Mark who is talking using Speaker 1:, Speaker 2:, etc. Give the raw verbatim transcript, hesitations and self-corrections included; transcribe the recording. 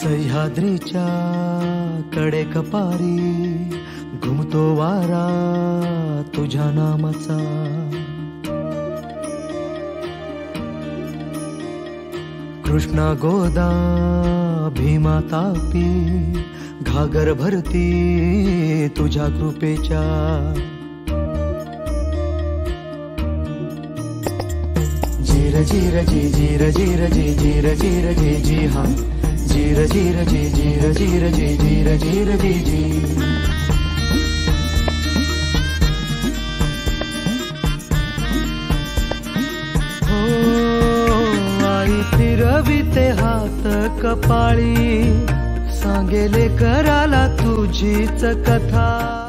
Speaker 1: सह्याद्रीच्या कडे कपारी घुमतो वारा तुझ्या नामाचा। कृष्णा गोदा भीमा तापी घागर भरती तुझ्या कृपेच्या। जीर जीर जी जीर जीर जी जीर जीर जी जी हाँ जीर जीर जी जीर जीर जी जीर जीर जी जी। हो आई फिरविते हात कपाळी सांगेले कराला तुझीच कथा।